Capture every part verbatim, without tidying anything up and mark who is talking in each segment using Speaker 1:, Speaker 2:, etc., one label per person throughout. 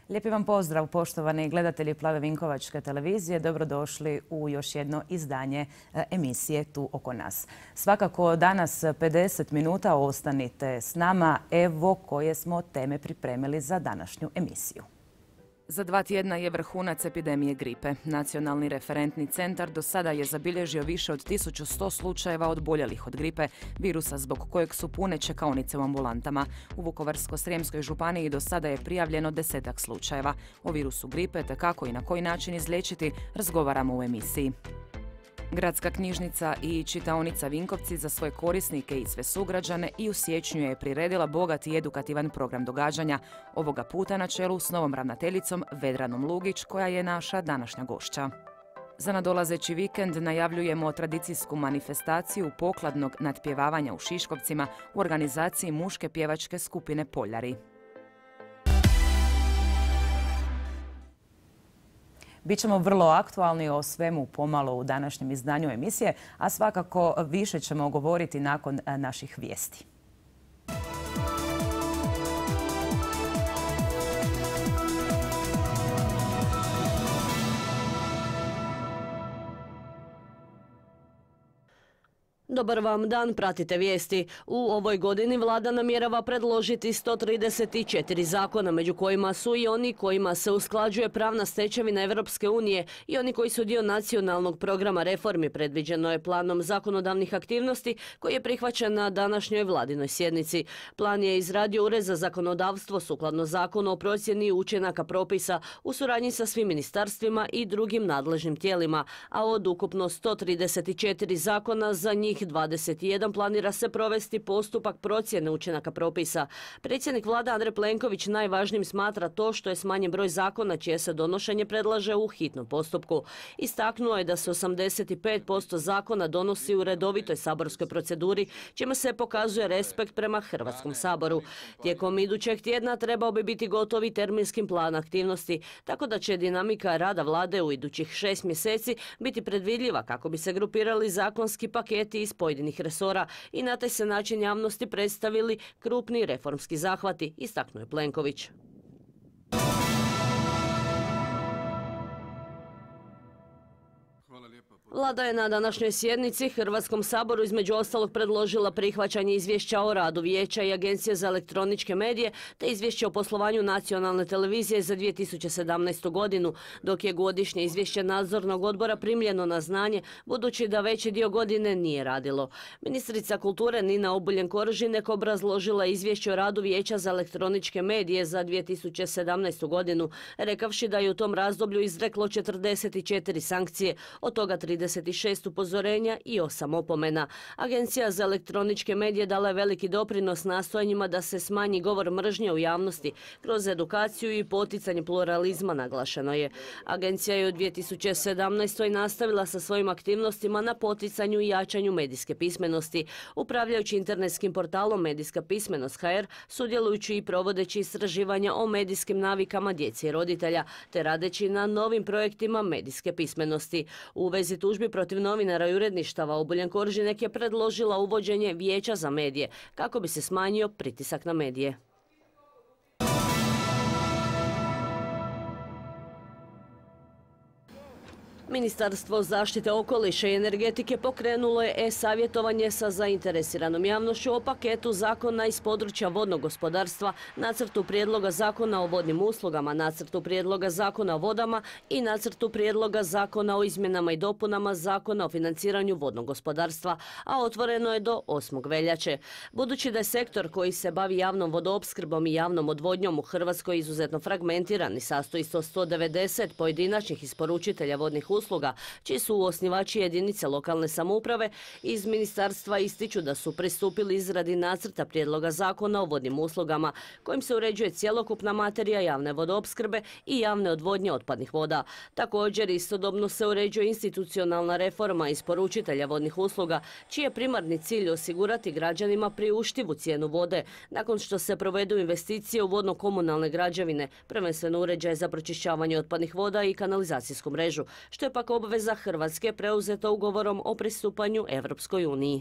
Speaker 1: Lijepi vam pozdrav, poštovani gledatelji Plave Vinkovačke televizije. Dobrodošli u još jedno izdanje emisije Tu oko nas. Svakako danas pedeset minuta ostanite s nama. Evo koje smo teme pripremili za današnju emisiju. Za dva tjedna je vrhunac epidemije gripe. Nacionalni referentni centar do sada je zabilježio više od tisuću sto slučajeva oboljelih od gripe, virusa zbog kojeg su pune čekaonice u ambulantama. U Vukovarsko-srijemskoj županiji do sada je prijavljeno desetak slučajeva. O virusu gripe te kako i na koji način izliječiti razgovaramo u emisiji. Gradska knjižnica i čitaonica Vinkovci za svoje korisnike i sve sugrađane i u siječnju je priredila bogat i edukativan program događanja. Ovoga puta na čelu s novom ravnateljicom Vedranom Lugić, koja je naša današnja gošća. Za nadolazeći vikend najavljujemo tradicijsku manifestaciju pokladnog natpjevavanja u Šiškovcima u organizaciji muške pjevačke skupine Poljari. Bićemo vrlo aktualni o svemu pomalo u današnjem izdanju emisije, a svakako više ćemo govoriti nakon naših vijesti.
Speaker 2: Dobar vam dan, pratite vijesti. U ovoj godini vlada namjerava predložiti sto trideset četiri zakona, među kojima su i oni kojima se usklađuje pravna stečevina Evropske unije i oni koji su dio nacionalnog programa reformi. Predviđeno je planom zakonodavnih aktivnosti koji je prihvaćen na današnjoj vladinoj sjednici. Plan je izradio Ured za zakonodavstvo sukladno zakonu o procjeni učinaka propisa u suradnji sa svim ministarstvima i drugim nadležnim tijelima, a od ukupno sto trideset četiri zakona za njih dvadeset jedan planira se provesti postupak procjene učinaka propisa. Predsjednik vlade Andrej Plenković najvažnijim smatra to što je smanjen broj zakona čije se donošenje predlaže u hitnom postupku. Istaknuo je da se osamdeset pet posto zakona donosi u redovitoj saborskoj proceduri, čime se pokazuje respekt prema Hrvatskom saboru. Tijekom idućeg tjedna trebao bi biti gotovi terminskim plan aktivnosti, tako da će dinamika rada vlade u idućih šest mjeseci biti predvidljiva kako bi se grupirali zakonski paketi iz pojedinih resora i na taj se način javnosti predstavili krupni reformski zahvati, istaknuo je Plenković. Vlada je na današnjoj sjednici Hrvatskom saboru između ostalog predložila prihvaćanje izvješća o radu Vijeća i Agencije za elektroničke medije te izvješće o poslovanju nacionalne televizije za dvije tisuće sedamnaestu. godinu, dok je godišnje izvješće nadzornog odbora primljeno na znanje budući da veći dio godine nije radilo. Ministrica kulture Nina Obuljen-Koržinek obrazložila izvješće o radu Vijeća za elektroničke medije za dvije tisuće sedamnaestu. godinu, rekavši da je u tom razdoblju izreklo četrdeset četiri sankcije, od toga trideset šest upozorenja i osam opomena. Agencija za elektroničke medije dala je veliki doprinos nastojanjima da se smanji govor mržnje u javnosti kroz edukaciju i poticanje pluralizma, naglašeno je. Agencija je u dvije tisuće sedamnaestoj. nastavila sa svojim aktivnostima na poticanju i jačanju medijske pismenosti, upravljajući internetskim portalom Medijska pismenost ha er, sudjelujući i provodeći istraživanja o medijskim navikama djece i roditelja, te radeći na novim projektima medijske pismenosti. U vezi tužbi protiv novinara i uredništava Obuljen-Koržinek je predložila uvođenje Vijeća za medije kako bi se smanjio pritisak na medije. Ministarstvo zaštite okoliša i energetike pokrenulo je e-savjetovanje sa zainteresiranom javnošću o paketu zakona iz područja vodnog gospodarstva, nacrtu prijedloga zakona o vodnim uslugama, nacrtu prijedloga zakona o vodama i nacrtu prijedloga zakona o izmjenama i dopunama zakona o financiranju vodnog gospodarstva, a otvoreno je do osmog veljače. Budući da je sektor koji se bavi javnom vodoopskrbom i javnom odvodnjom u Hrvatskoj izuzetno fragmentiran i sastoji se od sto devedeset pojedinačnih isporučitelja vodnih usluga, usluga, čiji su osnivači jedinice lokalne samouprave, iz ministarstva ističu da su pristupili izradi nacrta prijedloga zakona o vodnim uslugama, kojim se uređuje cjelokupna materija javne vodoopskrbe i javne odvodnje otpadnih voda. Također, istodobno se uređuje institucionalna reforma isporučitelja vodnih usluga, čiji je primarni cilj osigurati građanima priuštivu cijenu vode, nakon što se provedu investicije u vodno-komunalne građevine, prvenstveno uređaje za pročišćavanje otpadnih voda i kanalizacijsku mrežu, što je pak obveza Hrvatske preuzeta ugovorom o pristupanju Evropskoj uniji.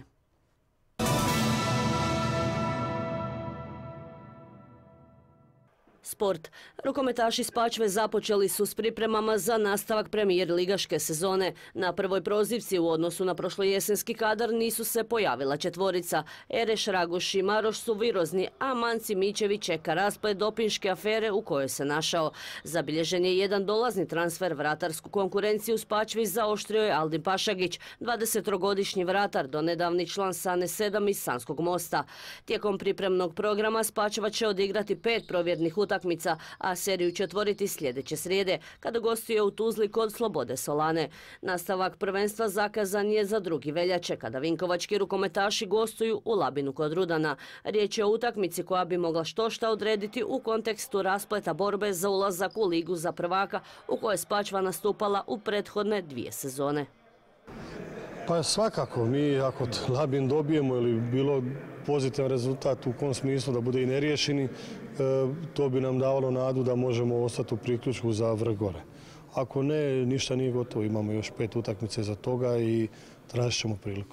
Speaker 2: Sport. Rukometaši Spačve započeli su s pripremama za nastavak premijer ligaške sezone. Na prvoj prozivci u odnosu na prošlojesenski kadar nisu se pojavila četvorica. Ereš, Raguš i Maroš su virozni, a Manci Mićević čeka rasplet dopinške afere u kojoj se našao. Zabilježen je jedan dolazni transfer. Vratarsku konkurenciju u Spačvi zaoštrio je Aldin Pašagić, dvadesettrogodišnji vratar, donedavni član Sane sedam iz Sanskog Mosta. Tijekom pripremnog programa Spačva će odigrati pet provjernih utakmica, a seriju će otvoriti sljedeće srijede, kada gostuje u Tuzli kod Slobode Solane. Nastavak prvenstva zakazan je za drugi veljače, kada vinkovački rukometaši gostuju u Labinu kod Rudana. Riječ je o utakmici koja bi mogla štošta odrediti u kontekstu raspleta borbe za ulazak u Ligu za prvaka, u kojoj je Spačva nastupala u prethodne dvije sezone.
Speaker 3: Pa svakako, mi ako Labin dobijemo ili bilo pozitivan rezultat u kom smislu da bude i neriješeni, to bi nam davalo nadu da možemo ostati u priključku za vrh gore. Ako ne, ništa nije gotovo. Imamo još pet utakmice za toga i tražit ćemo priliku.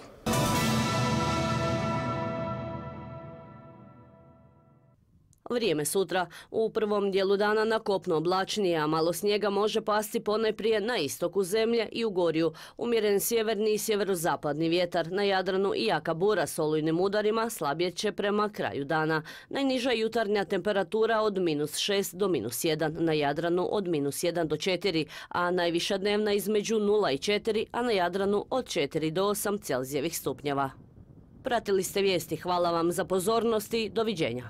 Speaker 2: Vrijeme sutra. U prvom dijelu dana na kopno oblačnije, a malo snijega može pasti ponajprije na istoku zemlje i u Gorju. Umjeren sjeverni i sjeverozapadni vjetar. Na Jadranu i jaka bura s olujnim udarima slabjet će prema kraju dana. Najniža jutarnja temperatura od minus šest do minus jedan, na Jadranu od minus jedan do četiri, a najviša dnevna između nula i četiri, a na Jadranu od četiri do osam Celzijevih stupnjeva. Pratili ste vijesti. Hvala vam za pozornost i doviđenja.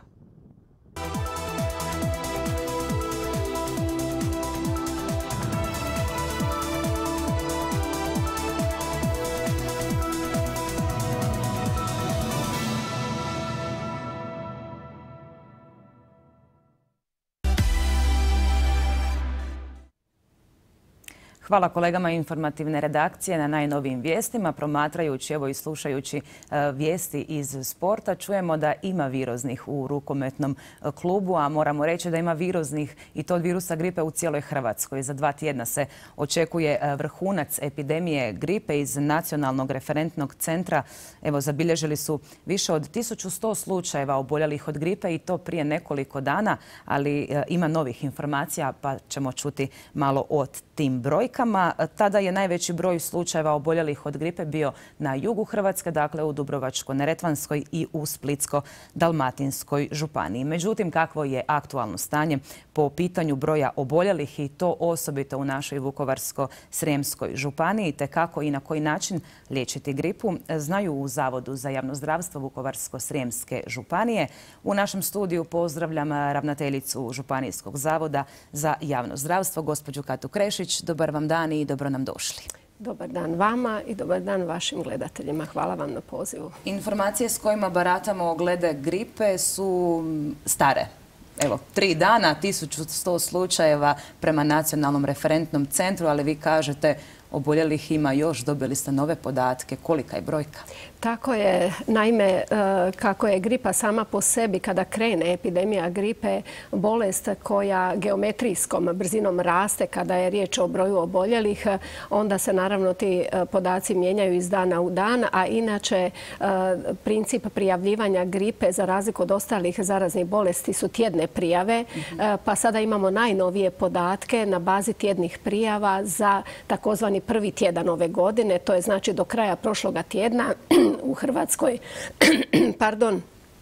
Speaker 1: Hvala kolegama informativne redakcije na najnovijim vijestima. Promatrajući evo i slušajući vijesti iz sporta, čujemo da ima viroznih u rukometnom klubu, a moramo reći da ima viroznih i to od virusa gripe u cijeloj Hrvatskoj. Za dva tjedna se očekuje vrhunac epidemije gripe. Iz Nacionalnog referentnog centra evo zabilježili su više od tisuću sto slučajeva oboljelih od gripe i to prije nekoliko dana, ali ima novih informacija pa ćemo čuti malo o tim brojkama. Tada je najveći broj slučajeva oboljelih od gripe bio na jugu Hrvatske, dakle u Dubrovačko-neretvanskoj i u Splitsko-dalmatinskoj županiji. Međutim, kakvo je aktualno stanje po pitanju broja oboljelih i to osobito u našoj Vukovarsko-srijemskoj županiji, te kako i na koji način liječiti gripu, znaju u Zavodu za javno zdravstvo Vukovarsko-srijemske županije. U našem studiju pozdravljam ravnateljicu Županijskog zavoda za javno zdravstvo, gospođu Katu Krešić. Dobar vam dan i dobro nam došli.
Speaker 4: Dobar dan vama i dobar dan vašim gledateljima. Hvala vam na pozivu.
Speaker 1: Informacije s kojima baratamo glede gripe su stare. Evo, tri dana, tisuću sto slučajeva prema Nacionalnom referentnom centru, ali vi kažete oboljelih ima još, dobili ste nove podatke. Kolika je brojka?
Speaker 4: Tako je. Naime, kako je gripa sama po sebi, kada krene epidemija gripe, bolest koja geometrijskom brzinom raste kada je riječ o broju oboljelih, onda se naravno ti podaci mijenjaju iz dana u dan, a inače princip prijavljivanja gripe za razliku od ostalih zaraznih bolesti su tjedne prijave, pa sada imamo najnovije podatke na bazi tjednih prijava za takozvani prvi tjedan ove godine, to je znači do kraja prošloga tjedna u Hrvatskoj, pardon,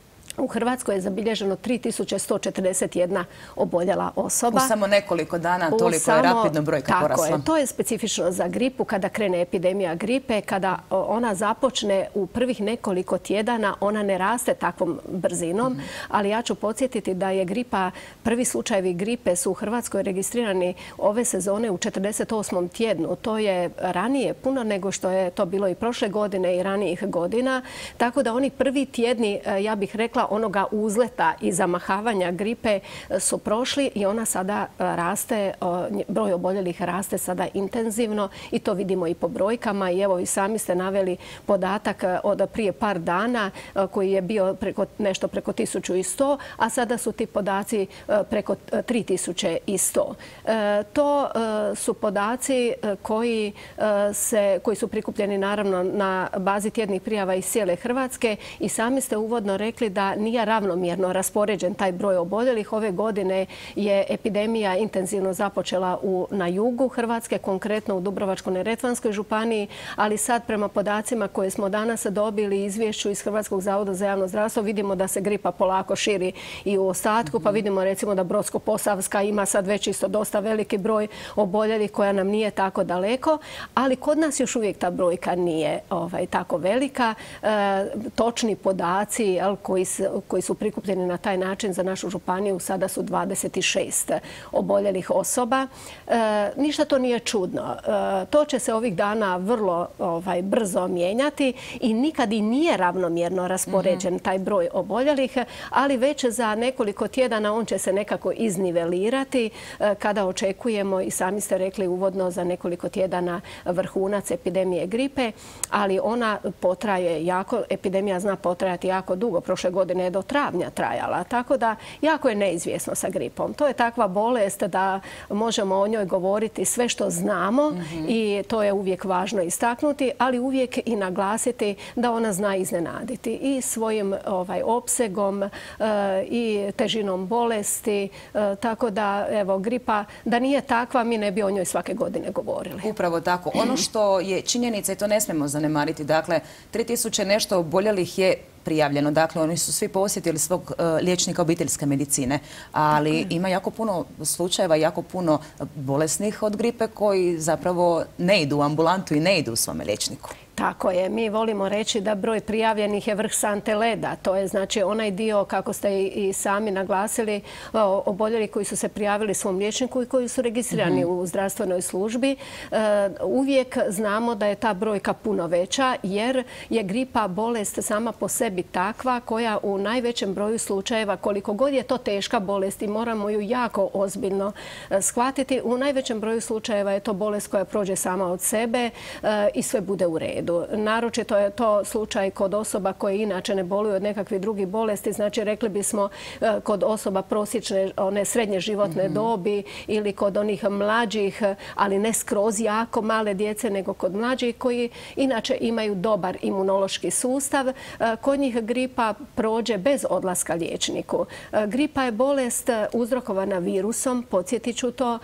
Speaker 4: u Hrvatskoj je zabilježeno tri tisuće sto četrdeset jedna oboljela osoba.
Speaker 1: U samo nekoliko dana toliko je rapidno brojka porasla.
Speaker 4: Tako je. To je specifično za gripu. Kada krene epidemija gripe, kada ona započne u prvih nekoliko tjedana, ona ne raste takvom brzinom, ali ja ću podsjetiti da je gripa, prvi slučajevi gripe su u Hrvatskoj registrirani ove sezone u četrdeset osmom tjednu. To je ranije puno nego što je to bilo i prošle godine i ranijih godina. Tako da oni prvi tjedni, ja bih rekla, onoga uzleta i zamahavanja gripe su prošli i ona sada raste, broj oboljelih raste sada intenzivno i to vidimo i po brojkama. I evo i sami ste naveli podatak od prije par dana koji je bio preko, nešto preko tisuću sto, a sada su ti podaci preko tri tisuće sto. To su podaci koji, se, koji su prikupljeni naravno na bazi tjednih prijava iz cijele Hrvatske i sami ste uvodno rekli da da nije ravnomjerno raspoređen taj broj oboljelih. Ove godine je epidemija intenzivno započela u, na jugu Hrvatske, konkretno u Dubrovačko-neretvanskoj županiji, ali sad prema podacima koje smo danas dobili izvješću iz Hrvatskog zavoda za javno zdravstvo vidimo da se gripa polako širi i u ostatku, pa vidimo recimo da Brodsko-posavska ima sad već isto dosta veliki broj oboljelih koja nam nije tako daleko, ali kod nas još uvijek ta brojka nije ovaj, tako velika. E, točni podaci jel, koji, su, koji su prikupljeni na taj način za našu županiju sada su dvadeset šest oboljelih osoba. E, ništa to nije čudno. E, to će se ovih dana vrlo ovaj, brzo mijenjati i nikad i nije ravnomjerno raspoređen taj broj oboljelih, ali već za nekoliko tjedana on će se nekako iznivelirati e, kada očekujemo, i sami ste rekli uvodno, za nekoliko tjedana vrhunac epidemije gripe, ali ona potraje jako, epidemija zna potrajati jako dugo. Prošle godine je do travnja trajala, tako da jako je neizvjesno sa gripom. To je takva bolest da možemo o njoj govoriti sve što znamo mm-hmm. i to je uvijek važno istaknuti, ali uvijek i naglasiti da ona zna iznenaditi i svojim ovaj, opsegom e, i težinom bolesti, e, tako da evo, gripa da nije takva mi ne bi o njoj svake godine govorili.
Speaker 1: Upravo tako. Ono što je činjenica i to ne smijemo zanemariti, dakle tri tisuće nešto oboljelih je prijavljeno. Dakle, oni su svi posjetili svog uh, liječnika obiteljske medicine, ali ima jako puno slučajeva, jako puno bolesnih od gripe koji zapravo ne idu u ambulantu i ne idu u svome liječniku.
Speaker 4: Tako je. Mi volimo reći da broj prijavljenih je vrh sante leda. To je znači onaj dio, kako ste i sami naglasili, oboljeli koji su se prijavili svom liječniku i koji su registrirani mm-hmm. u zdravstvenoj službi. Uvijek znamo da je ta brojka puno veća jer je gripa bolest sama po sebi takva koja u najvećem broju slučajeva, koliko god je to teška bolest i moramo ju jako ozbiljno shvatiti, u najvećem broju slučajeva je to bolest koja prođe sama od sebe i sve bude u redu. Naročito je to slučaj kod osoba koje inače ne boluju od nekakvih drugih bolesti. Znači, rekli bismo kod osoba prosječne, one srednje životne mm-hmm. dobi ili kod onih mlađih, ali ne skroz jako male djece, nego kod mlađih koji inače imaju dobar imunološki sustav. Kod njih gripa prođe bez odlaska liječniku. Gripa je bolest uzrokovana virusom, podsjetit ću to,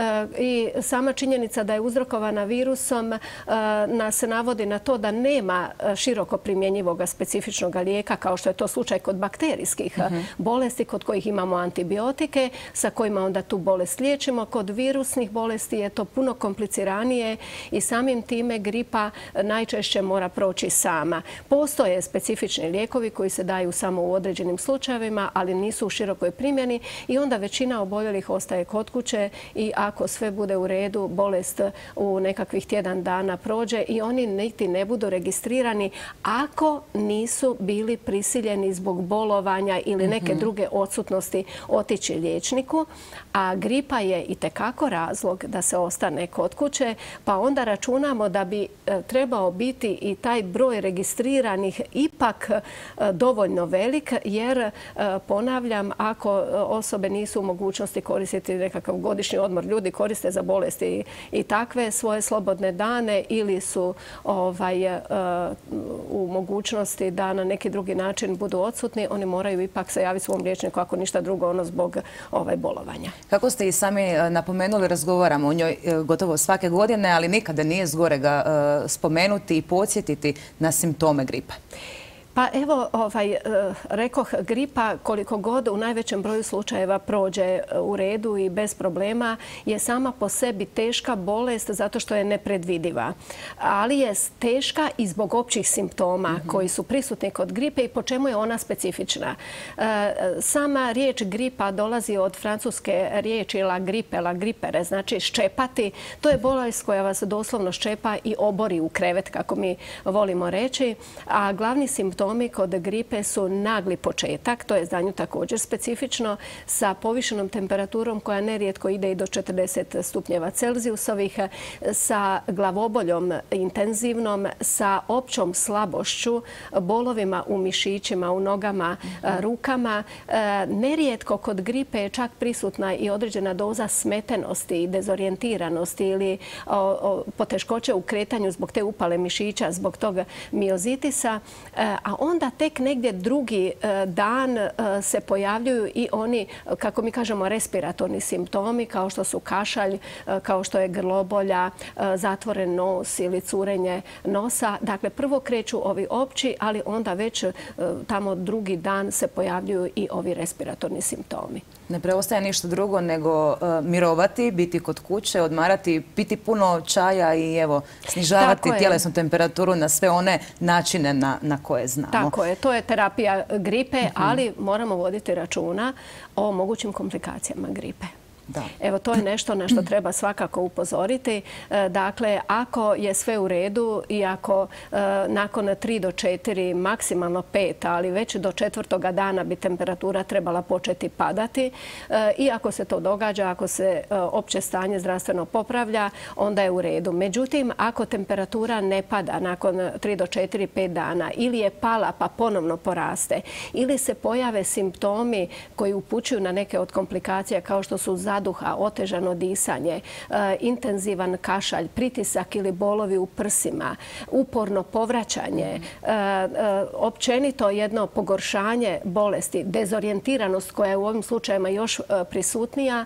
Speaker 4: i sama činjenica da je uzrokovana virusom nas navodi na to da nema široko primjenjivog specifičnog lijeka kao što je to slučaj kod bakterijskih mm-hmm. bolesti kod kojih imamo antibiotike sa kojima onda tu bolest liječimo. Kod virusnih bolesti je to puno kompliciranije i samim time gripa najčešće mora proći sama. Postoje specifični lijekovi koji se daju samo u određenim slučajevima, ali nisu u širokoj primjeni i onda većina oboljelih ostaje kod kuće i ako sve bude u redu, bolest u nekakvih tjedan dana prođe i oni niti ne budu registrirani ako nisu bili prisiljeni zbog bolovanja ili neke mm-hmm. druge odsutnosti otići liječniku. A gripa je itekako razlog da se ostane kod kuće, pa onda računamo da bi e, trebao biti i taj broj registriranih ipak e, dovoljno velik, jer e, ponavljam, ako osobe nisu u mogućnosti koristiti nekakav godišnji odmor, ljudi koriste za bolesti i, i takve svoje slobodne dane ili su ovaj, u mogućnosti da na neki drugi način budu odsutni, oni moraju ipak se javiti svom liječniku ako ništa drugo ono zbog ovaj, bolovanja.
Speaker 1: Kako ste i sami napomenuli, razgovaramo o njoj gotovo svake godine, ali nikada nije zgorega spomenuti i podsjetiti na simptome gripe.
Speaker 4: Pa evo, ovaj, rekoh, gripa koliko god u najvećem broju slučajeva prođe u redu i bez problema je sama po sebi teška bolest zato što je nepredvidiva. Ali je teška i zbog općih simptoma mm-hmm. koji su prisutni kod gripe i po čemu je ona specifična. Sama riječ gripa dolazi od francuske riječi la gripe, la gripere, znači ščepati. To je bolest koja vas doslovno ščepa i obori u krevet, kako mi volimo reći. A glavni simptom kod gripe su nagli početak, to je za nju također specifično, sa povišenom temperaturom koja nerijetko ide i do četrdeset stupnjeva Celzijusovih, sa glavoboljom intenzivnom, sa općom slabošću, bolovima u mišićima, u nogama, rukama. Nerijetko kod gripe je čak prisutna i određena doza smetenosti i dezorijentiranosti ili poteškoće u kretanju zbog te upale mišića, zbog toga miozitisa, a a onda tek negdje drugi dan se pojavljuju i oni, kako mi kažemo, respiratorni simptomi kao što su kašalj, kao što je grlobolja, zatvoren nos ili curenje nosa. Dakle, prvo kreću ovi opći, ali onda već tamo drugi dan se pojavljuju i ovi respiratorni simptomi.
Speaker 1: Ne preostaje ništa drugo nego mirovati, biti kod kuće, odmarati, piti puno čaja i evo snižavati tjelesnu temperaturu na sve one načine na, na koje znamo.
Speaker 4: Tako je, to je terapija gripe, ali moramo voditi računa o mogućim komplikacijama gripe. Da. Evo, to je nešto na što treba svakako upozoriti. Dakle, ako je sve u redu i ako nakon tri do četiri, maksimalno pet, ali već do četvrtoga dana bi temperatura trebala početi padati i ako se to događa, ako se opće stanje zdravstveno popravlja, onda je u redu. Međutim, ako temperatura ne pada nakon tri do četiri, pet dana ili je pala pa ponovno poraste ili se pojave simptomi koji upućuju na neke od komplikacija kao što su zaduha, otežano disanje, intenzivan kašalj, pritisak ili bolovi u prsima, uporno povraćanje, općenito jedno pogoršanje bolesti, dezorijentiranost koja je u ovim slučajevima još prisutnija,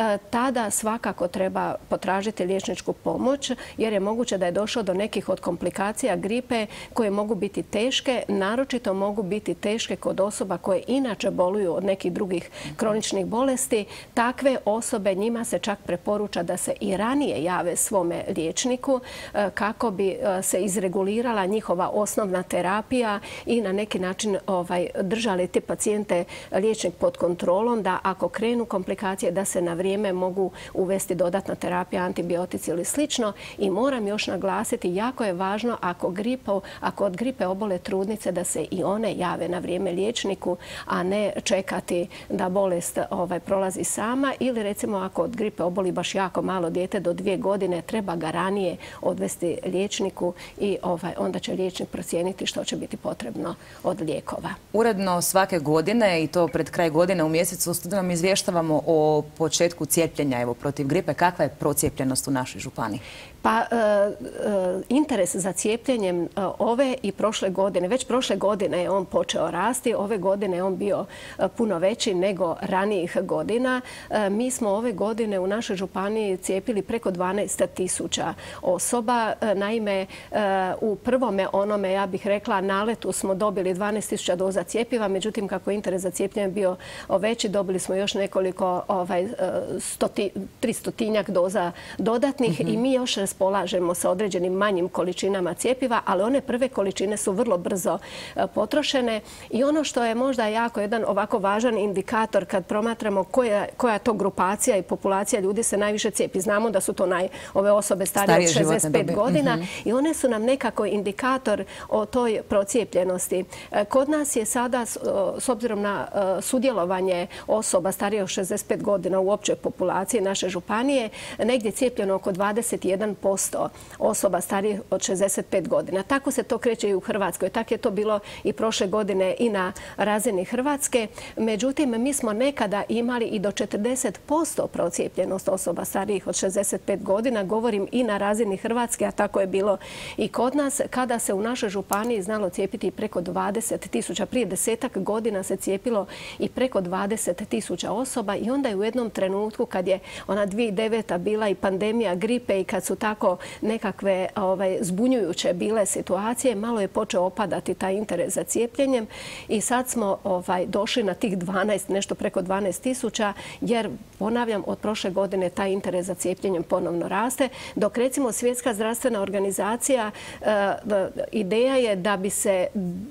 Speaker 4: tada svakako treba potražiti liječničku pomoć jer je moguće da je došlo do nekih od komplikacija gripe koje mogu biti teške, naročito mogu biti teške kod osoba koje inače boluju od nekih drugih kroničnih bolesti. Takve osobe, njima se čak preporuča da se i ranije jave svome liječniku kako bi se izregulirala njihova osnovna terapija i na neki način ovaj, držali te pacijente liječnik pod kontrolom da ako krenu komplikacije da se na vrijeme mogu uvesti dodatna terapija, antibiotici ili slično. I moram još naglasiti, jako je važno ako, gripo, ako od gripe obole trudnice da se i one jave na vrijeme liječniku, a ne čekati da bolest ovaj, prolazi sama ili recimo ako od gripe oboli baš jako malo dijete do dvije godine, treba ga ranije odvesti liječniku i ovaj, onda će liječnik procijeniti što će biti potrebno od lijekova.
Speaker 1: Uredno svake godine i to pred kraj godine u mjesecu studenom izvještavamo o početku cijepljenja evo, protiv gripe. Kakva je procijepljenost u našoj županiji?
Speaker 4: Pa e, e, interes za cijepljenjem e, ove i prošle godine, već prošle godine je on počeo rasti, ove godine je on bio e, puno veći nego ranijih godina. E, mi smo ove godine u našoj županiji cijepili preko dvanaest tisuća osoba. E, naime, e, u prvome onome, ja bih rekla, naletu smo dobili dvanaest tisuća doza cijepiva, međutim, kako je interes za cijepljenje bio veći, dobili smo još nekoliko, ovaj, stoti, tristotinjak doza dodatnih mm-hmm. i mi još raspolažemo sa određenim manjim količinama cijepiva, ali one prve količine su vrlo brzo potrošene i ono što je možda jako jedan ovako važan indikator kad promatramo koja, koja to grupacija i populacija ljudi se najviše cijepi. Znamo da su to naj, ove osobe starije od šezdeset pet godina mm-hmm. i one su nam nekako indikator o toj procijepljenosti. Kod nas je sada, s obzirom na sudjelovanje osoba starije od šezdeset pet godina u općoj populaciji naše županije, negdje cijepljeno oko dvadeset jedan posto osoba starijih od šezdeset pet godina. Tako se to kreće i u Hrvatskoj. Tako je to bilo i prošle godine i na razini Hrvatske. Međutim, mi smo nekada imali i do četrdeset posto procijepljenost osoba starijih od šezdeset pet godina. Govorim i na razini Hrvatske, a tako je bilo i kod nas, kada se u našoj županiji znalo cijepiti preko dvadeset tisuća. Prije desetak godina se cijepilo i preko dvadeset tisuća osoba i onda je u jednom trenutku kad je ona dvije tisuće deveta bila i pandemija gripe i kad su tako nekakve ovaj, zbunjujuće bile situacije, malo je počeo opadati taj interes za cijepljenjem i sad smo ovaj, došli na tih dvanaest, nešto preko dvanaest tisuća, jer ponavljam, od prošle godine taj interes za cijepljenjem ponovno raste, dok recimo Svjetska zdravstvena organizacija uh, ideja je da bi se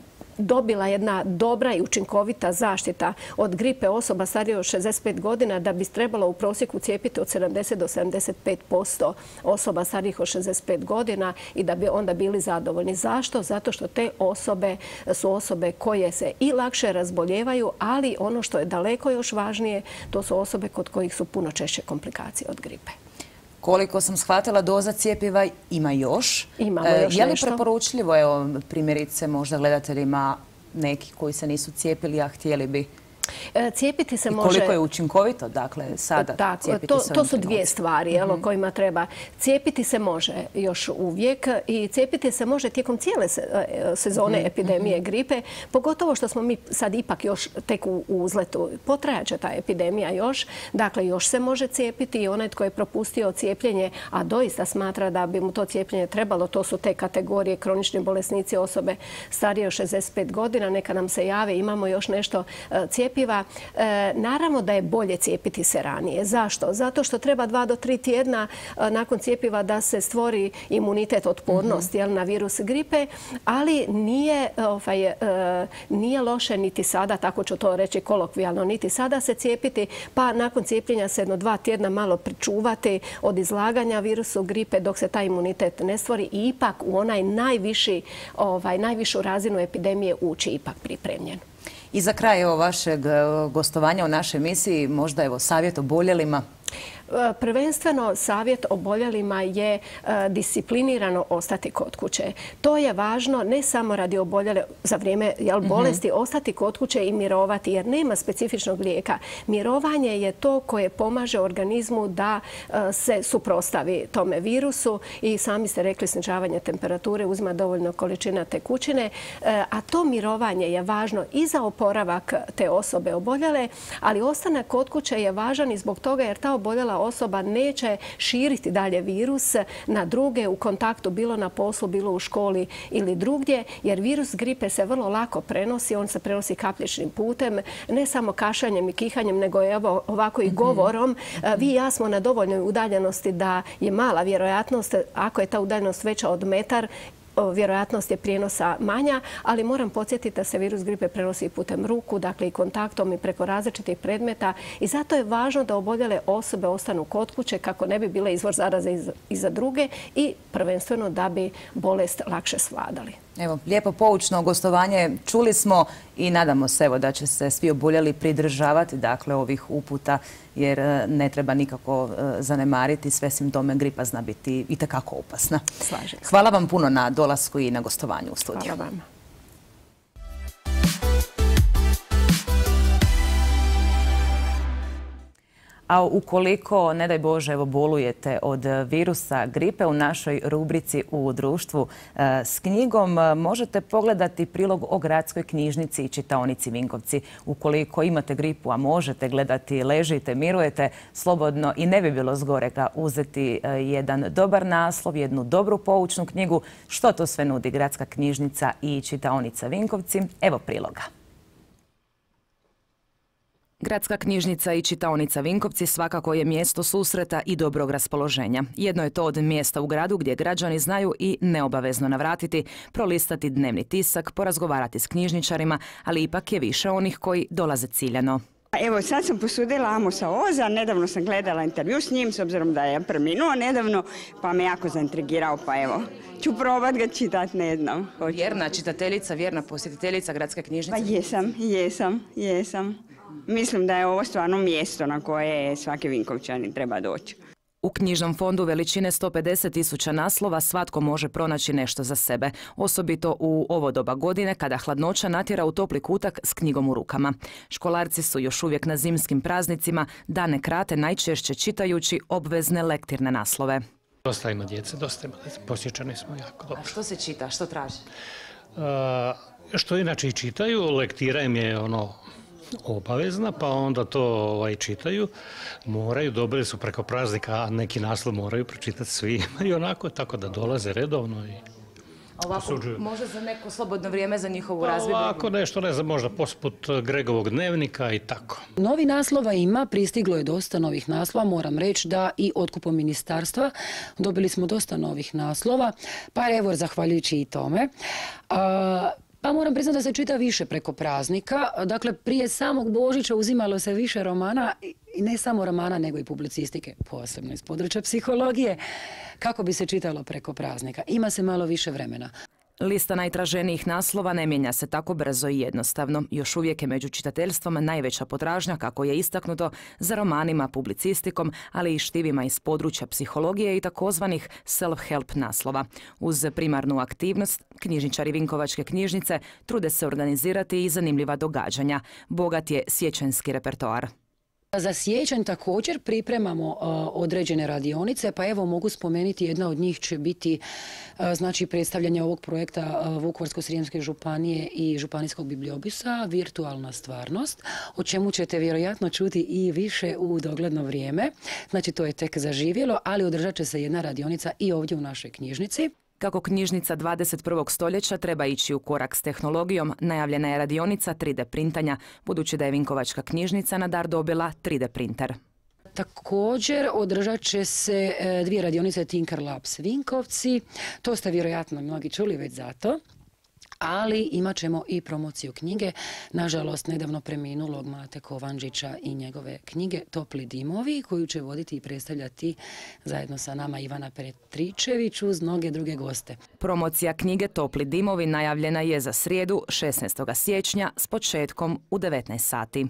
Speaker 4: dobila jedna dobra i učinkovita zaštita od gripe osoba starije od šezdeset pet godina, da bi trebalo u prosjeku cijepiti od sedamdeset do sedamdeset pet posto osoba starijih od šezdeset pet godina i da bi onda bili zadovoljni. Zašto? Zato što te osobe su osobe koje se i lakše razboljevaju, ali ono što je daleko još važnije, to su osobe kod kojih su puno češće komplikacije od gripe.
Speaker 1: Koliko sam shvatila, doza cijepiva ima još.
Speaker 4: Imamo još
Speaker 1: je li
Speaker 4: nešto.
Speaker 1: preporučljivo, evo, primjerice, možda gledateljima neki koji se nisu cijepili, a htjeli bi
Speaker 4: Cijepiti se
Speaker 1: I
Speaker 4: može...
Speaker 1: koliko je učinkovito, dakle, sada
Speaker 4: Tako,
Speaker 1: cijepiti
Speaker 4: to,
Speaker 1: se
Speaker 4: to
Speaker 1: ovim
Speaker 4: su dvije
Speaker 1: trenucima?
Speaker 4: stvari jel, o kojima treba. Cijepiti se može još uvijek i cijepiti se može tijekom cijele se- sezone epidemije gripe, pogotovo što smo mi sad ipak još tek u uzletu. Potrajaće ta epidemija još, dakle još se može cijepiti i onaj tko je propustio cijepljenje, a doista smatra da bi mu to cijepljenje trebalo, to su te kategorije kronični bolesnici, osobe starije od šezdeset pet godina, neka nam se jave, imamo još nešto e, cijepiva. E, naravno da je bolje cijepiti se ranije. Zašto? Zato što treba dva do tri tjedna e, nakon cijepiva da se stvori imunitet, otpornost jel, na virus gripe, ali nije, ovaj, e, nije loše niti sada, tako ću to reći kolokvijalno, niti sada se cijepiti, pa nakon cijepljenja se jedno dva tjedna malo pričuvati od izlaganja virusu gripe dok se taj imunitet ne stvori i ipak u onaj najviši, ovaj, najvišu razinu epidemije ući ipak pripremljen.
Speaker 1: I za kraj evo vašeg e, gostovanja u našoj emisiji, možda evo savjet oboljelima.
Speaker 4: Prvenstveno savjet oboljelima je e, disciplinirano ostati kod kuće. To je važno ne samo radi oboljele za vrijeme jel, bolesti, ostati kod kuće i mirovati jer nema specifičnog lijeka. Mirovanje je to koje pomaže organizmu da e, se suprotstavi tome virusu i sami ste rekli snižavanje temperature, uzima dovoljno količina tekućine, e, a to mirovanje je važno i za oporavak te osobe oboljele, ali ostanak kod kuće je važan i zbog toga jer ta oboljela osoba neće širiti dalje virus na druge u kontaktu, bilo na poslu, bilo u školi ili drugdje, jer virus gripe se vrlo lako prenosi, on se prenosi kapljičnim putem, ne samo kašanjem i kihanjem, nego evo ovako i govorom. Vi i ja smo na dovoljnoj udaljenosti da je mala vjerojatnost, ako je ta udaljenost veća od metar, vjerojatnost je prijenosa manja, ali moram podsjetiti da se virus gripe prenosi i putem ruku, dakle i kontaktom i preko različitih predmeta i zato je važno da oboljele osobe ostanu kod kuće kako ne bi bile izvor zaraze i za druge i prvenstveno da bi bolest lakše svladali.
Speaker 1: Evo, lijepo poučno gostovanje čuli smo i nadamo se evo, da će se svi oboljeli pridržavati dakle, ovih uputa jer e, ne treba nikako e, zanemariti. Sve simptome gripa zna biti itekako opasna.
Speaker 4: Slažem se.
Speaker 1: Hvala vam puno na dolasku i na gostovanju u studiju.
Speaker 4: Hvala vama.
Speaker 1: A ukoliko, ne daj Bože, evo, bolujete od virusa gripe, u našoj rubrici U društvu e, s knjigom e, možete pogledati prilog o gradskoj knjižnici i čitaonici Vinkovci. Ukoliko imate gripu, a možete gledati, ležite, mirujete, slobodno i ne bi bilo zgorega uzeti e, jedan dobar naslov, jednu dobru poučnu knjigu. Što to sve nudi gradska knjižnica i čitaonica Vinkovci? Evo priloga. Gradska knjižnica i čitaonica Vinkovci svakako je mjesto susreta i dobrog raspoloženja. Jedno je to od mjesta u gradu gdje građani znaju i neobavezno navratiti, prolistati dnevni tisak, porazgovarati s knjižničarima, ali ipak je više onih koji dolaze ciljano.
Speaker 5: Evo, sad sam posudila Amosa Oza, nedavno sam gledala intervju s njim, s obzirom da je preminuo nedavno, pa me jako zaintrigirao, pa evo, ću probat ga čitati, ne znam. Hoću.
Speaker 1: Vjerna čitateljica, vjerna posjetiteljica Gradske knjižnice?
Speaker 5: Pa jesam, jesam, jesam. Mislim da je ovo stvarno mjesto na koje svaki Vinkovčanin treba doći.
Speaker 1: U knjižnom fondu veličine sto pedeset tisuća naslova svatko može pronaći nešto za sebe, osobito u ovo doba godine kada hladnoća natjera u topli kutak s knjigom u rukama. Školarci su još uvijek na zimskim praznicima, dane krate najčešće čitajući obvezne lektirne naslove.
Speaker 6: Dosta ima djece, dosta ima djece, posjećani smo jako dobro.
Speaker 1: A što se čita, što traži?
Speaker 6: A, što inače i čitaju, lektira im je ono obavezna, pa onda to ovaj, čitaju. Moraju, dobili su preko praznika, a neki naslov moraju pročitati svi i onako, tako da dolaze redovno i
Speaker 1: ovako,
Speaker 6: posuđuju.
Speaker 1: možda za neko slobodno vrijeme za njihovu
Speaker 6: Pa
Speaker 1: razvidbu?
Speaker 6: ovako nešto, ne znam, možda posput Gregovog dnevnika i tako.
Speaker 7: Novi naslova ima, pristiglo je dosta novih naslova, moram reći da i otkupom ministarstva dobili smo dosta novih naslova, pa evo zahvaljujući i tome. A, Pa moram priznati da se čita više preko praznika. Dakle, prije samog Božića uzimalo se više romana, i ne samo romana, nego i publicistike, posebno iz područja psihologije, kako bi se čitalo preko praznika. Ima se malo više vremena.
Speaker 1: Lista najtraženijih naslova ne mijenja se tako brzo i jednostavno. Još uvijek je među čitateljstvom najveća potražnja, kako je istaknuto, za romanima, publicistikom, ali i štivima iz područja psihologije i takozvanih self-help naslova. Uz primarnu aktivnost, knjižničari Vinkovačke knjižnice trude se organizirati i zanimljiva događanja. Bogat je siječanjski repertoar.
Speaker 7: Za siječanj također pripremamo uh, određene radionice, pa evo mogu spomenuti, jedna od njih će biti uh, znači predstavljanje ovog projekta uh, Vukovarsko-srijemske županije i Županijskog bibliobisa Virtualna stvarnost, o čemu ćete vjerojatno čuti i više u dogledno vrijeme. Znači to je tek zaživjelo, ali održat će se jedna radionica i ovdje u našoj knjižnici.
Speaker 1: Kako knjižnica dvadeset prvog stoljeća treba ići u korak s tehnologijom, najavljena je radionica tri D printanja, budući da je Vinkovačka knjižnica na dar dobila tri D printer.
Speaker 7: Također održat će se dvije radionice Tinker Labs Vinkovci, to ste vjerojatno mnogi čuli već za to. Ali imat ćemo i promociju knjige, nažalost nedavno preminulog Mate Kovanđića i njegove knjige Topli dimovi, koju će voditi i predstavljati zajedno sa nama Ivana Petričević uz mnoge druge goste.
Speaker 1: Promocija knjige Topli dimovi najavljena je za srijedu šesnaestog siječnja s početkom u devetnaest sati.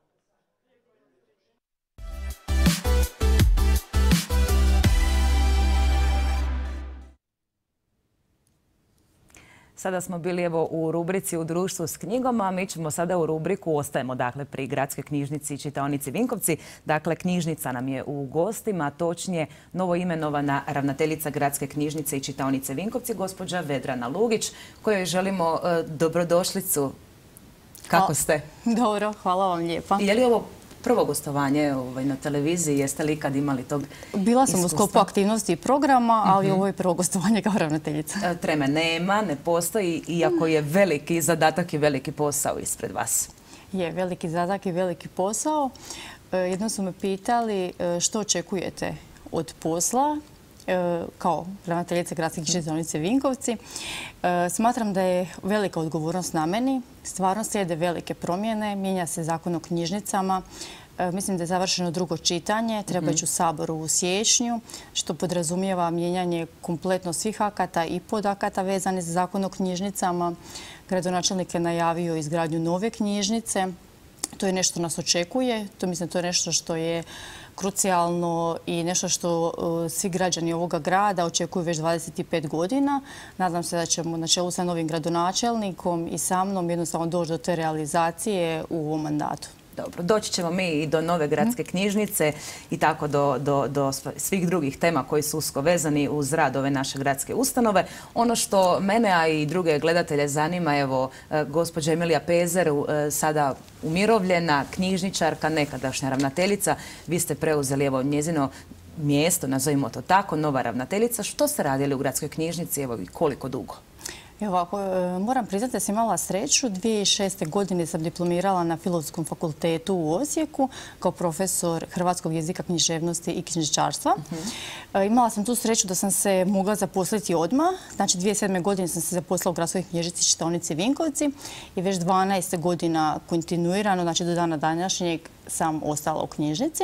Speaker 1: Sada smo bili evo u rubrici U društvu s knjigom, a mi ćemo sada u rubriku, ostajemo dakle pri Gradskoj knjižnici i čitaonici Vinkovci. Dakle, knjižnica nam je u gostima, točnije novoimenovana ravnateljica Gradske knjižnice i čitaonice Vinkovci, gospođa Vedrana Lugić, kojoj želimo uh, dobrodošlicu. Kako ste?
Speaker 8: Dobro, hvala vam lijepa.
Speaker 1: Je li ovo prvo gostovanje ovaj, na televiziji? Jeste li ikad imali tog iskustva?
Speaker 8: Bila sam u sklopu aktivnosti i programa, ali ovo je prvo gostovanje kao ravnateljica.
Speaker 1: Treme nema, ne postoji, iako je veliki zadatak i veliki posao ispred vas.
Speaker 8: Je, veliki zadatak i veliki posao. Jednom su me pitali što očekujete od posla kao ravnateljica Gradske knjižnice Vinkovci. Smatram da je velika odgovornost na meni. Stvarno slijede velike promjene, mijenja se zakon o knjižnicama. Mislim da je završeno drugo čitanje, treba ići u Saboru u siječnju, što podrazumijeva mijenjanje kompletno svih akata i podakata vezane za zakon o knjižnicama. Gradonačelnik je najavio izgradnju nove knjižnice. To je nešto nas očekuje. To mislim to je nešto što je krucijalno i nešto što uh, svi građani ovoga grada očekuju već dvadeset pet godina. Nadam se da ćemo na čelu sa novim gradonačelnikom i sa mnom jednostavno doći do te realizacije u ovom mandatu.
Speaker 1: Dobro, doći ćemo mi i do nove gradske knjižnice i tako do, do, do svih drugih tema koji su usko vezani uz rad ove naše gradske ustanove. Ono što mene, a i druge gledatelje zanima, evo, gospođa Emilija Pezer, sada umirovljena knjižničarka, nekadašnja ravnateljica, vi ste preuzeli evo njezino mjesto, nazovimo to tako, nova ravnateljica. Što ste radili u gradskoj knjižnici, evo i koliko dugo?
Speaker 8: Evo, moram priznati da sam imala sreću. dvije tisuće šeste. godine sam diplomirala na Filozofskom fakultetu u Osijeku kao profesor hrvatskog jezika, književnosti i knjižničarstva. Uh-huh. Imala sam tu sreću da sam se mogla zaposliti odmah. Znači, dvije tisuće sedme. godine sam se zaposlila u Gradskoj knjižnici i čitaonici Vinkovci i već dvanaest godina kontinuirano, znači do dana današnjeg, sam ostala u knjižnici.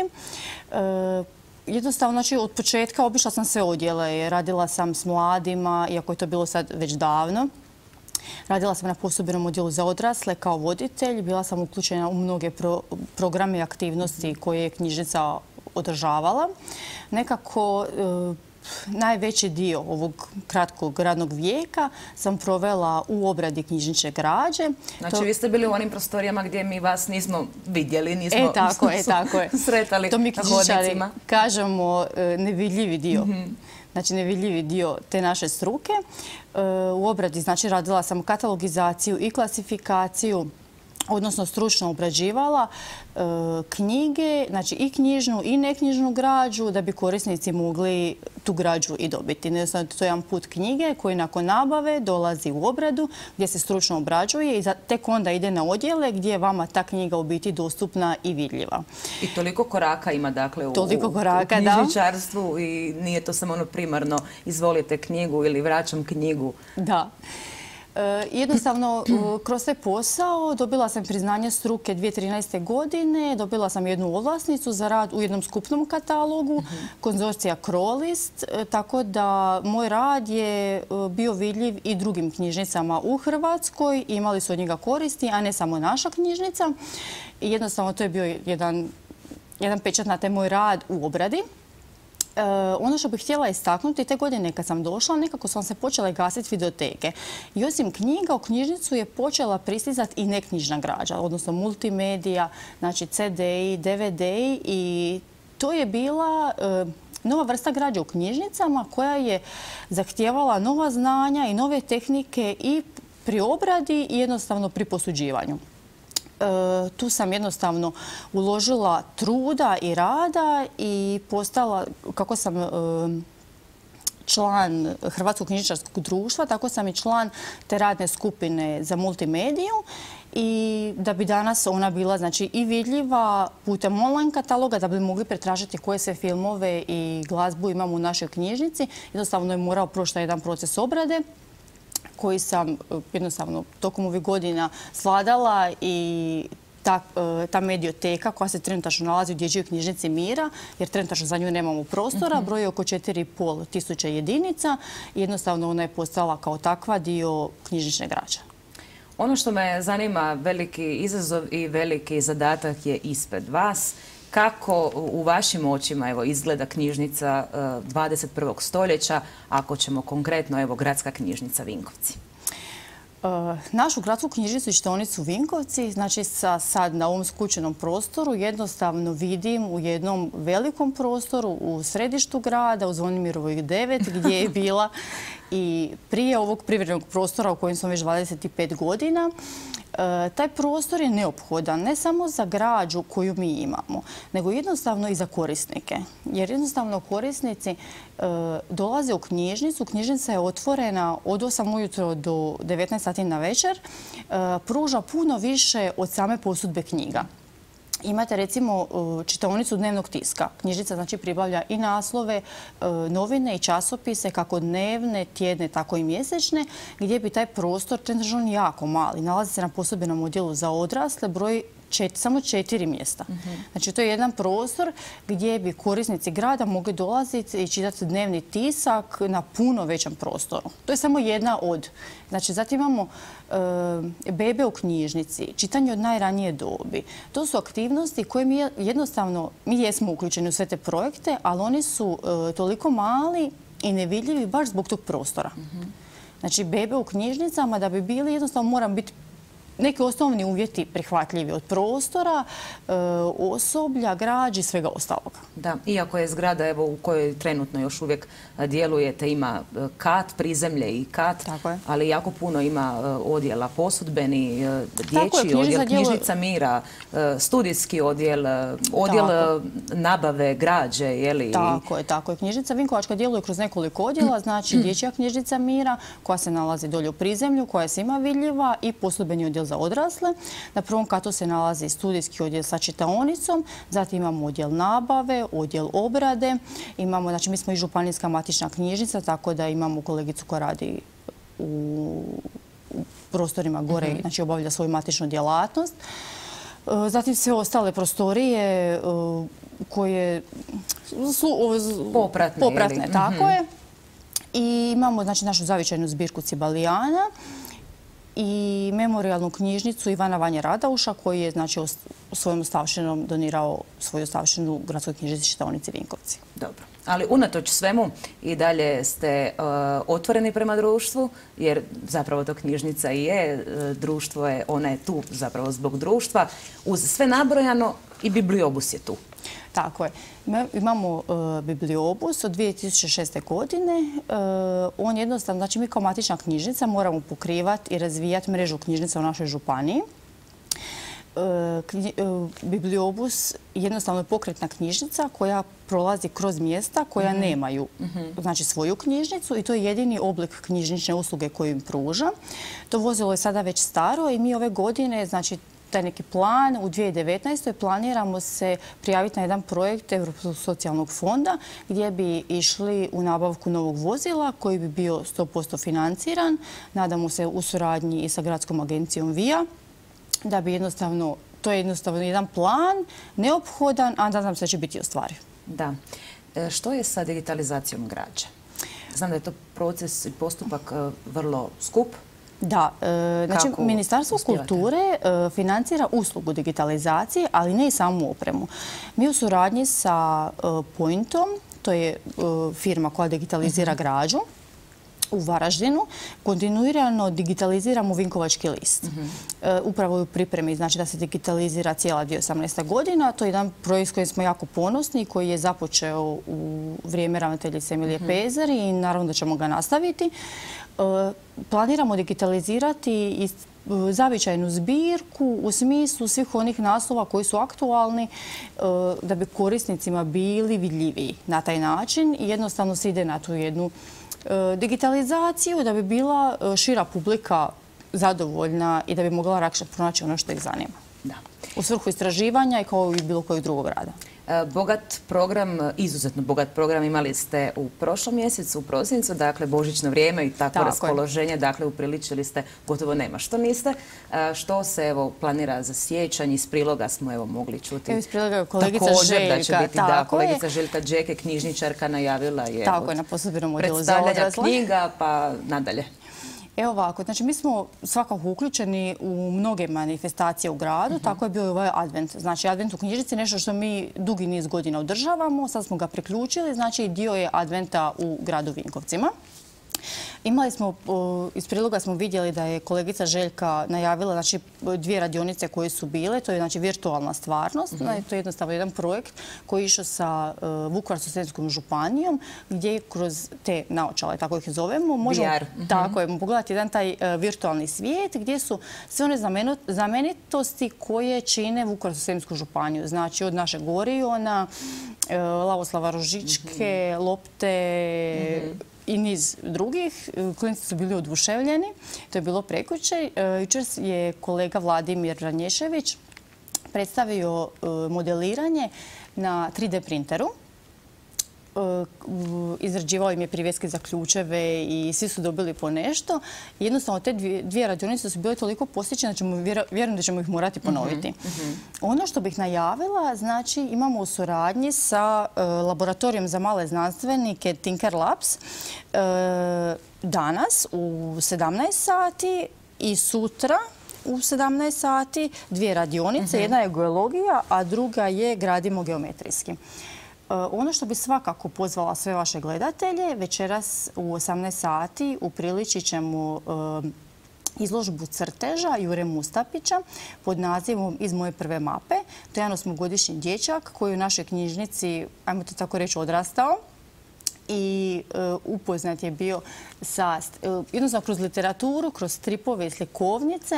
Speaker 8: Uh, Jednostavno, znači, od početka obišla sam sve odjele. Radila sam s mladima, iako je to bilo sad već davno. Radila sam na posebnom odjelu za odrasle kao voditelj. Bila sam uključena u mnoge pro, programe i aktivnosti koje je knjižnica održavala. Nekako e, najveći dio ovog kratkog radnog vijeka sam provela u obradi knjižnične građe.
Speaker 1: Znači,
Speaker 8: to...
Speaker 1: vi ste bili u onim prostorijama gdje mi vas nismo vidjeli, nismo
Speaker 8: e, tako je, tako je.
Speaker 1: sretali
Speaker 8: to mi
Speaker 1: na hodnicima.
Speaker 8: To mi kažemo nevidljivi dio. Mm-hmm. Znači, nevidljivi dio te naše struke. U obradi, znači, radila sam katalogizaciju i klasifikaciju, odnosno stručno obrađivala e, knjige, znači i knjižnu i neknjižnu građu, da bi korisnici mogli tu građu i dobiti. Jednostavno, to je jedan put knjige koji nakon nabave dolazi u obradu gdje se stručno obrađuje i tek onda ide na odjele gdje je vama ta knjiga u biti dostupna i vidljiva.
Speaker 1: I toliko koraka ima dakle u,
Speaker 8: toliko koraka,
Speaker 1: u knjižničarstvu i nije to samo ono primarno izvolite knjigu ili vraćam knjigu.
Speaker 8: Da. Jednostavno, kroz taj posao dobila sam priznanje struke dvije tisuće trinaeste. godine, dobila sam jednu ovlasnicu za rad u jednom skupnom katalogu, konzorcija Crolist, tako da moj rad je bio vidljiv i drugim knjižnicama u Hrvatskoj, imali su od njega koristi, a ne samo naša knjižnica. I jednostavno, to je bio jedan, jedan pečat na taj moj rad u obradi. E, ono što bih htjela istaknuti, te godine kad sam došla, nekako sam se počela gasiti videoteke. I osim knjiga, u knjižnicu je počela pristizati i neknjižna građa, odnosno multimedija, znači ce de i, de ve de i to je bila e, nova vrsta građe u knjižnicama koja je zahtijevala nova znanja i nove tehnike i pri obradi i jednostavno pri posuđivanju. Tu sam jednostavno uložila truda i rada i postala, kako sam član Hrvatskog knjižničarskog društva, tako sam i član te radne skupine za multimediju i da bi danas ona bila znači, i vidljiva putem online kataloga, da bi mogli pretražiti koje sve filmove i glazbu imamo u našoj knjižnici. Jednostavno je morao proći jedan proces obrade koji sam jednostavno tokom ovih godina svladala i ta, ta medioteka koja se trenutačno nalazi u Dječjoj knjižnici Mira, jer trenutačno za nju nemamo prostora, broji oko četiri i pol tisuće jedinica i jednostavno ona je postala kao takva dio knjižnične građe.
Speaker 1: Ono što me zanima, veliki izazov i veliki zadatak je ispred vas. Kako u vašim očima evo, izgleda knjižnica dvadeset prvog stoljeća, ako ćemo konkretno, evo, Gradska knjižnica Vinkovci?
Speaker 8: Našu gradsku knjižnicu i čitaonicu Vinkovci, znači sa, sad na ovom skučenom prostoru, jednostavno vidim u jednom velikom prostoru u središtu grada, u Zvonimirovoj devet, gdje je bila i prije ovog privrednog prostora u kojem sam već dvadeset pet godina. E, taj prostor je neophodan ne samo za građu koju mi imamo, nego jednostavno i za korisnike. Jer jednostavno korisnici e, dolaze u knjižnicu. Knjižnica je otvorena od osam ujutro do devetnaest sati na večer. E, pruža puno više od same posudbe knjiga. Imate recimo čitaonicu dnevnog tiska. Knjižnica znači pribavlja i naslove, novine i časopise, kako dnevne, tjedne, tako i mjesečne, gdje bi taj prostor, trenutno jako mali, nalazi se na posebnom odjelu za odrasle, broj Čet, samo četiri mjesta. Uh-huh. Znači, to je jedan prostor gdje bi korisnici grada mogli dolaziti i čitati dnevni tisak na puno većem prostoru. To je samo jedna od. Znači, zatim imamo e, bebe u knjižnici, čitanje od najranije dobi. To su aktivnosti koje mi jednostavno, mi jesmo uključeni u sve te projekte, ali oni su e, toliko mali i nevidljivi baš zbog tog prostora. Uh-huh. Znači, bebe u knjižnicama da bi bili, jednostavno moram biti neki osnovni uvjeti prihvatljivi od prostora, e, osoblja, građi i svega ostaloga.
Speaker 1: Da, iako je zgrada evo, u kojoj trenutno još uvijek djelujete, ima kat, prizemlje i kat, ali jako puno ima odjela posudbeni, dječji odjel, knjižnica Mira, studijski odjel, odjel tako. Nabave građe. Jeli?
Speaker 8: Tako je, tako je. Knjižnica Vinkovačka djeluje kroz nekoliko odjela, znači dječja knjižnica Mira koja se nalazi dolje u prizemlju, koja je svima vidljiva i posudbeni odjel za odrasle. Na prvom katu se nalazi studijski odjel sa čitaonicom, zatim imamo odjel nabave, odjel obrade. Imamo, znači mi smo i županijska matična knjižnica, tako da imamo kolegicu koja radi u, u prostorima gore, mm-hmm. znači obavlja svoju matičnu djelatnost. Zatim sve ostale prostorije koje su
Speaker 1: popratne,
Speaker 8: popratne tako mm-hmm. je. I imamo znači, našu zavičajnu zbirku Cibalijana i memorijalnu knjižnicu Ivana Vanje Radauša koji je znači, svojom ostavštinom donirao svoju ostavštinu u Gradskoj knjižnici čitaonici Vinkovci.
Speaker 1: Dobro. Ali unatoč svemu i dalje ste uh, otvoreni prema društvu, jer zapravo to knjižnica i je, uh, društvo je, ona je tu zapravo zbog društva. Uz sve nabrojano i bibliobus je tu.
Speaker 8: Tako je. Imamo uh, bibliobus od dvije tisuće šeste. godine. Uh, on jednostavno, znači mi kao matična knjižnica moramo pokrivati i razvijati mrežu knjižnica u našoj županiji. Uh, knji, uh, bibliobus jednostavno je pokretna knjižnica koja prolazi kroz mjesta koja mm-hmm. nemaju mm-hmm. znači, svoju knjižnicu i to je jedini oblik knjižnične usluge koju im pruža. To vozilo je sada već staro i mi ove godine, znači taj neki plan. U dvije tisuće devetnaestoj planiramo se prijaviti na jedan projekt Europskog socijalnog fonda gdje bi išli u nabavku novog vozila koji bi bio sto posto financiran. Nadamo se u suradnji i sa gradskom agencijom V I A da bi jednostavno, to je jednostavno jedan plan neophodan, a nadam se da će biti ostvariv.
Speaker 1: Da. Što je sa digitalizacijom građe? Znam da je to proces i postupak vrlo skup.
Speaker 8: Da, znači
Speaker 1: Kako
Speaker 8: Ministarstvo
Speaker 1: uspijevate?
Speaker 8: kulture financira uslugu digitalizacije, ali ne i samu opremu. Mi u suradnji sa Pointom, to je firma koja digitalizira građu, u Varaždinu, kontinuirano digitaliziramo Vinkovački list. Upravo je u pripremi, znači da se digitalizira cijela dvije tisuće osamnaesta godina. To je jedan projekt s kojim smo jako ponosni, koji je započeo u vrijeme ravnateljice Emilije Pezar i naravno da ćemo ga nastaviti. Planiramo digitalizirati i zavičajnu zbirku u smislu svih onih naslova koji su aktualni da bi korisnicima bili vidljiviji na taj način i jednostavno se ide na tu jednu digitalizaciju da bi bila šira publika zadovoljna i da bi mogla lakše pronaći ono što ih zanima.
Speaker 1: Da.
Speaker 8: U svrhu istraživanja i kao i bilo kojeg drugog rada.
Speaker 1: Bogat program, izuzetno bogat program imali ste u prošlom mjesecu, u prosincu, dakle božićno vrijeme i takvo raspoloženje, dakle upriličili ste, gotovo nema što niste. Što se evo planira za siječanj, iz priloga smo evo mogli čuti.
Speaker 8: Evo iz priloga kolegica
Speaker 1: Željka. Da će biti, da, kolegica
Speaker 8: je.
Speaker 1: Željka Đeke, knjižničarka, najavila je
Speaker 8: tako je, na posebnom odjelu za
Speaker 1: predstavljanja
Speaker 8: odrasle.
Speaker 1: knjiga pa nadalje.
Speaker 8: Evo ovako, znači mi smo svakako uključeni u mnoge manifestacije u gradu, tako je bio i ovaj advent. Znači advent u knjižnici je nešto što mi dugi niz godina održavamo, sad smo ga priključili, znači dio je adventa u gradu Vinkovcima. Imali smo, iz priloga smo vidjeli da je kolegica Željka najavila znači, dvije radionice koje su bile, to je znači virtualna stvarnost, mm-hmm. to je jednostavno jedan projekt koji je išao sa uh, Vukovarsko-srijemskom županijom gdje kroz te naočale, tako ih zovemo, možemo
Speaker 1: V R. Mm-hmm.
Speaker 8: tako je, pogledati jedan taj uh, virtualni svijet gdje su sve one znamenitosti koje čine Vukovarsko-srijemsku županiju. Znači od našeg Oriona, uh, Lavoslava Ružičke, mm-hmm. Lopte, mm-hmm. i niz drugih. Klinci su bili oduševljeni. To je bilo prekjučer. Jučer je kolega Vladimir Ranješević predstavio modeliranje na tri D printeru. Izrađivao im je privjeske za ključeve i svi su dobili po nešto. Jednostavno, te dvije, dvije radionice su bile toliko posjećene da ćemo, vjerujem da ćemo ih morati ponoviti. Mm-hmm. Ono što bih najavila, znači imamo u suradnji sa uh, laboratorijom za male znanstvenike Tinker Labs uh, danas u sedamnaest sati i sutra u sedamnaest sati dvije radionice. Mm-hmm. Jedna je geologija, a druga je gradimo geometrijski. Ono što bi svakako pozvala sve vaše gledatelje, večeras u osamnaest sati upriličit ćemo izložbu crteža Jure Mustapića pod nazivom Iz moje prve mape. To je jedan osmogodišnji dječak koji je u našoj knjižnici, ajmo to tako reći, odrastao i upoznat je bio sa, jednostavno kroz literaturu, kroz stripove i slikovnice.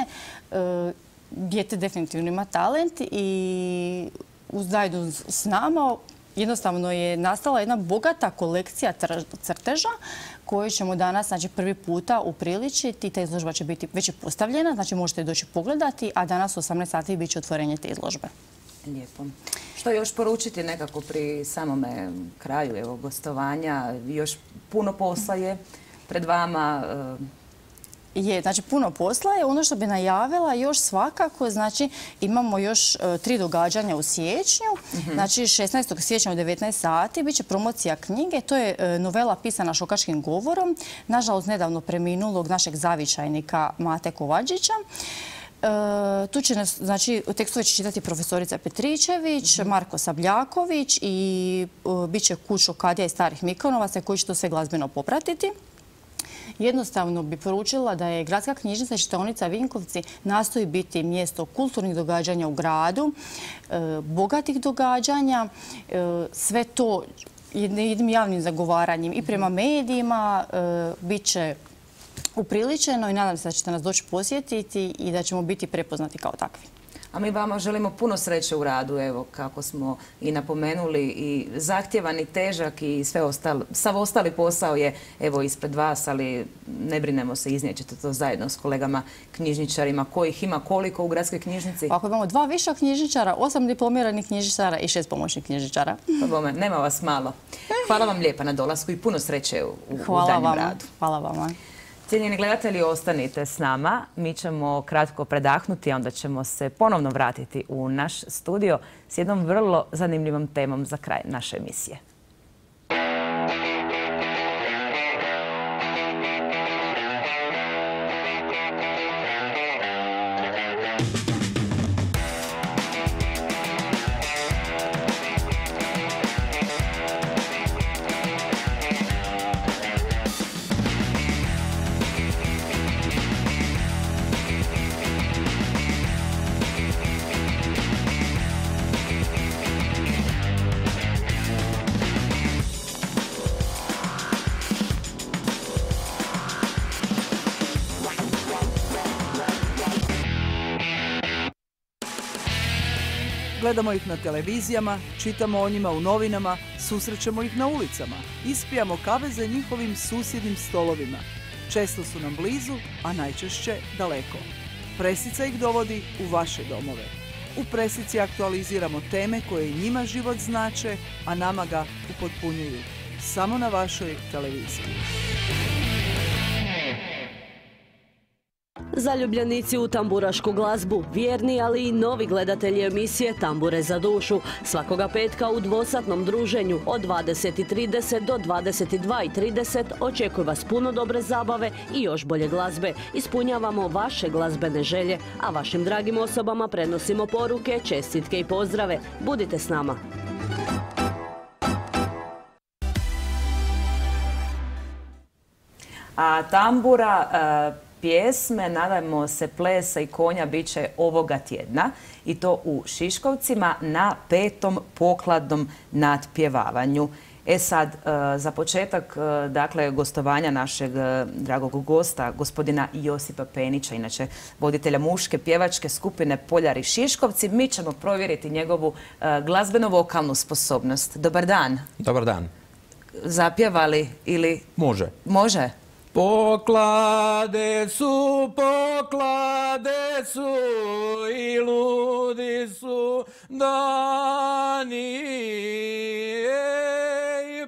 Speaker 8: Dijete definitivno ima talent i zajedno s nama jednostavno je nastala jedna bogata kolekcija crteža koju ćemo danas znači, prvi puta upriličiti. Ta izložba će biti već postavljena, znači možete doći pogledati, a danas u osamnaest sati bit će otvorenje te izložbe.
Speaker 1: Lijepo. Što još poručiti nekako pri samome kraju evo, gostovanja? Još puno posla je pred vama.
Speaker 8: Je, znači puno posla je. Ono što bi najavila još svakako, znači imamo još uh, tri događanja u siječnju. Mm-hmm. Znači šesnaestog siječnja u devetnaest sati bit će promocija knjige. To je uh, novela pisana šokačkim govorom. Nažalost, nedavno preminulog našeg zavičajnika Mate Kovačića. Uh, tu će nas, znači, tekstove će čitati profesorica Petričević, mm-hmm. Marko Sabljaković i uh, bit će Kućo Kadija i Starih Mikonovaca koji će to sve glazbeno popratiti. Jednostavno bi poručila da je Gradska knjižnica i čitaonica Vinkovci nastoji biti mjesto kulturnih događanja u gradu, bogatih događanja, sve to jednim javnim zagovaranjem i prema medijima bit će upriličeno i nadam se da ćete nas doći posjetiti i da ćemo biti prepoznati kao takvi.
Speaker 1: A mi vama želimo puno sreće u radu, evo, kako smo i napomenuli, i zahtjevan i težak i sve ostalo. Sav ostali posao je, evo, ispred vas, ali ne brinemo se, iznijećete to zajedno s kolegama knjižničarima. Kojih ima koliko u gradskoj knjižnici?
Speaker 8: Ako imamo dva viša knjižničara, osam diplomiranih knjižničara i šest pomoćnih knjižničara.
Speaker 1: Pa bome, nema vas malo. Hvala vam lijepa na dolasku i puno sreće u, u danjem radu.
Speaker 8: Hvala vama.
Speaker 1: Cijenjeni gledatelji, ostanite s nama. Mi ćemo kratko predahnuti, a onda ćemo se ponovno vratiti u naš studio s jednom vrlo zanimljivom temom za kraj naše emisije.
Speaker 9: Gledamo ih na televizijama, čitamo o njima u novinama, susrećemo ih na ulicama, ispijamo kave za njihovim susjednim stolovima. Često su nam blizu, a najčešće daleko. Presica ih dovodi u vaše domove. U Presici aktualiziramo teme koje njima život znače, a nama ga upotpunjuju. Samo na vašoj televiziji.
Speaker 2: Zaljubljenici u tamburašku glazbu, vjerni ali i novi gledatelji emisije Tambure za dušu. Svakoga petka u dvosatnom druženju od dvadeset i trideset do dvadeset dva i trideset očekuje vas puno dobre zabave i još bolje glazbe. Ispunjavamo vaše glazbene želje, a vašim dragim osobama prenosimo poruke, čestitke i pozdrave. Budite s nama.
Speaker 1: A tambura, pjesme, nadajmo se, plesa i konja bit će ovoga tjedna i to u Šiškovcima na petom pokladnom natpjevavanju. E sad, za početak, dakle, gostovanja našeg dragog gosta, gospodina Josipa Penića, inače voditelja muške pjevačke skupine Poljari Šiškovci, mi ćemo provjeriti njegovu glazbeno-vokalnu sposobnost. Dobar dan.
Speaker 10: Dobar dan.
Speaker 1: Zapjevali ili...
Speaker 10: Može.
Speaker 1: Može?
Speaker 10: Poklade su, poklade su i ludi su dani. Ej,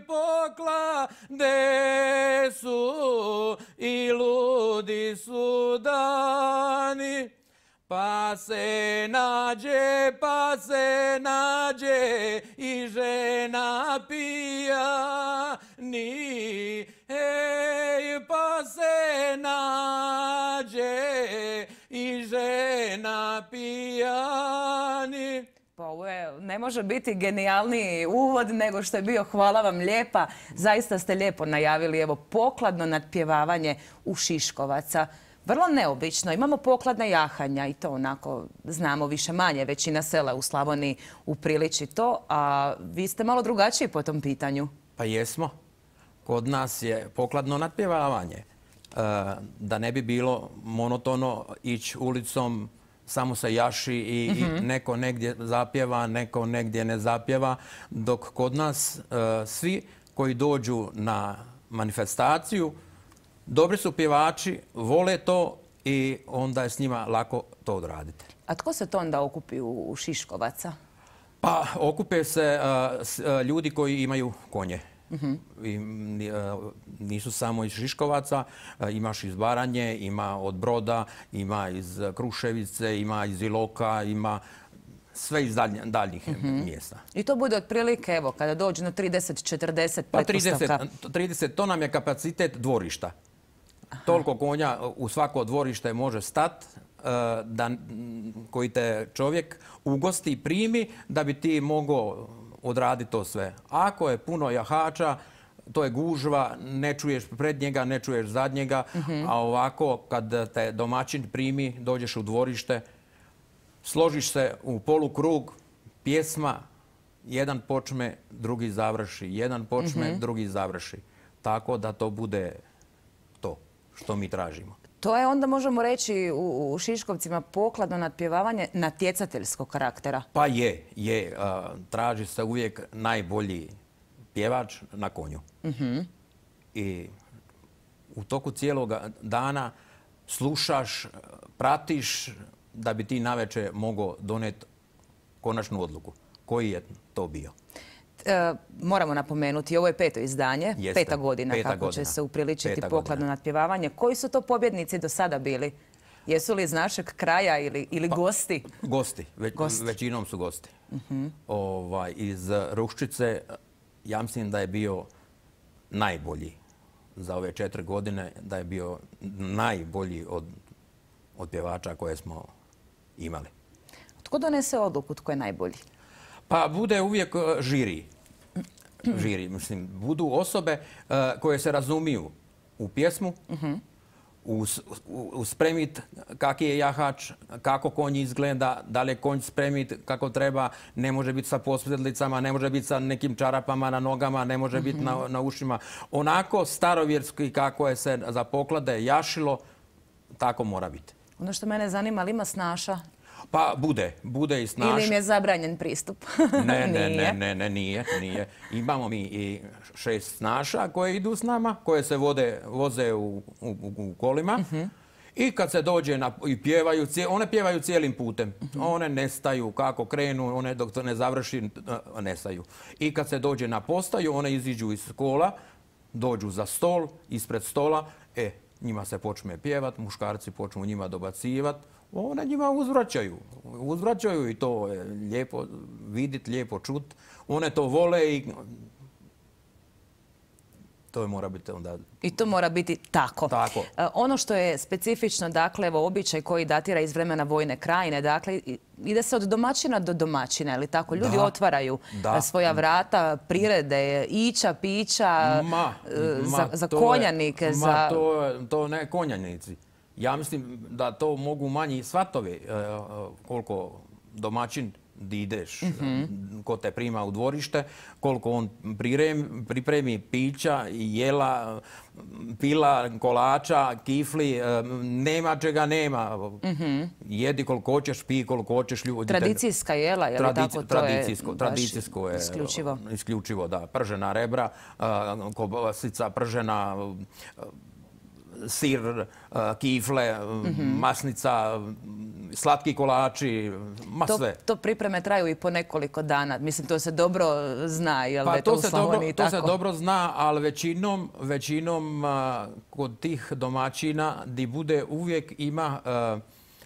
Speaker 10: poklade su i ludi su dani. Pa se nađe, pa se nađe i žena pijani. Ej, pa se nađe i žena pijani.
Speaker 1: Pa ovo je, ne može biti genijalniji uvod nego što je bio. Hvala vam lijepa. Zaista ste lijepo najavili, evo, pokladno natpjevavanje u Šiškovaca. Vrlo neobično. Imamo pokladna jahanja i to onako znamo više manje. Većina sela u Slavoniji upriliči to, a vi ste malo drugačiji po tom pitanju.
Speaker 10: Pa jesmo. Kod nas je pokladno natpjevavanje. Da ne bi bilo monotono ići ulicom, samo se jaši i, mm-hmm. i neko negdje zapjeva, neko negdje ne zapjeva. Dok kod nas svi koji dođu na manifestaciju, dobri su pjevači, vole to i onda je s njima lako to odraditi.
Speaker 1: A tko se to onda okupi u Šiškovaca?
Speaker 10: Pa okupe se uh, ljudi koji imaju konje. Uh-huh. I, uh, nisu samo iz Šiškovaca, uh, imaš iz Baranje, ima od Broda, ima iz Kruševice, ima iz Iloka, ima sve iz daljnjih, daljnjih uh-huh. mjesta.
Speaker 1: I to bude otprilike, evo, kada dođe na trideset četrdeset
Speaker 10: pa
Speaker 1: pretpostavka?
Speaker 10: trideset, trideset, to nam je kapacitet dvorišta. Aha. Toliko konja u svako dvorište može stat, da, koji te čovjek ugosti i primi da bi ti mogao odraditi to sve. Ako je puno jahača, to je gužva, ne čuješ pred njega, ne čuješ zadnjega, uh-huh. a ovako kad te domaćin primi, dođeš u dvorište, složiš se u polukrug, pjesma, jedan počme, drugi završi, jedan počme, uh-huh. drugi završi. Tako da to bude to što mi tražimo.
Speaker 1: To je onda, možemo reći, u Šiškovcima pokladno natpjevavanje natjecateljskog karaktera.
Speaker 10: Pa je, je. Traži se uvijek najbolji pjevač na konju. I u toku cijelog dana slušaš, pratiš da bi ti navečer mogao doneti konačnu odluku. Koji je to bio?
Speaker 1: E, moramo napomenuti, ovo je peto izdanje,
Speaker 10: Jeste,
Speaker 1: peta godina
Speaker 10: peta
Speaker 1: kako
Speaker 10: godina.
Speaker 1: će se upriličiti
Speaker 10: Peta
Speaker 1: pokladno
Speaker 10: godina.
Speaker 1: natpjevavanje. Koji su to pobjednici do sada bili? Jesu li iz našeg kraja ili, ili
Speaker 10: Pa,
Speaker 1: gosti?
Speaker 10: Gosti. Ve,
Speaker 1: Gosti.
Speaker 10: Većinom su gosti. Ovaj, iz Ruščice, ja mislim da je bio najbolji za ove četiri godine, da je bio najbolji od, od pjevača koje smo imali.
Speaker 1: Tko donese odluku tko je najbolji?
Speaker 10: Pa bude uvijek e, žiri. Žiri, mislim, budu osobe e, koje se razumiju u pjesmu, u, s- u, u spremit kaki je jahač, kako konj izgleda, da li je konj spremit kako treba, ne može biti sa pospredlicama, ne može biti sa nekim čarapama na nogama, ne može biti na, na ušima. Onako starovjerski kako je se za poklade jašilo, tako mora biti.
Speaker 1: Ono što mene zanima, ali ima snaša?
Speaker 10: Pa bude, bude i snaš.
Speaker 1: Ili im je zabranjen pristup?
Speaker 10: Ne, ne,
Speaker 1: Nije.
Speaker 10: ne, ne, ne, nije, nije. Imamo mi i šest snaša koje idu s nama, koje se vode, voze u, u, u kolima. I kad se dođe na, i pjevaju, cije- one pjevaju cijelim putem. One nestaju kako krenu, one dok to ne završi, eh, nestaju. I kad se dođe na postaju, one iziđu iz kola, dođu za stol, ispred stola, e, njima se počne pjevat, muškarci počnu njima dobacivat, one njima uzvraćaju. Uzvraćaju i to je lijepo vidit, lijepo čut. One to vole i to mora biti onda...
Speaker 1: I to mora biti tako.
Speaker 10: Tako.
Speaker 1: E, Ono što je specifično, dakle, evo, običaj koji datira iz vremena vojne krajine, dakle, i- ide se od domaćina do domaćina, ili tako? Ljudi
Speaker 10: Da.
Speaker 1: otvaraju
Speaker 10: Da.
Speaker 1: e, svoja vrata, prirede, ića, pića,
Speaker 10: Ma,
Speaker 1: e,
Speaker 10: ma,
Speaker 1: za, za
Speaker 10: to je-
Speaker 1: konjanike,
Speaker 10: ma,
Speaker 1: za...
Speaker 10: to, je- to ne konjanici. Ja mislim da to mogu manji svatovi e, e, koliko domaćin di ideš, ko te prima u dvorište, koliko on prirem, pripremi pića, jela, pila, kolača, kifli, e, nema čega nema. Jedi koliko hoćeš, pij koliko hoćeš. Ljudi te-
Speaker 1: Tradicijska jela, je li
Speaker 10: Tradici-
Speaker 1: tako? To je
Speaker 10: tradicijsko,
Speaker 1: baš
Speaker 10: tradicijsko je
Speaker 1: isključivo.
Speaker 10: isključivo, da. Pržena rebra, a, kobasica pržena, a, sir, a, kifle, masnica, slatki kolači, ma
Speaker 1: To,
Speaker 10: sve.
Speaker 1: to pripreme traju i po nekoliko dana. Mislim, to se dobro zna, jel da
Speaker 10: Pa
Speaker 1: je to,
Speaker 10: to
Speaker 1: u
Speaker 10: se, dobro,
Speaker 1: Slavoniji
Speaker 10: to se
Speaker 1: tako?
Speaker 10: dobro zna, ali većinom, većinom a, kod tih domaćina di bude uvijek ima a,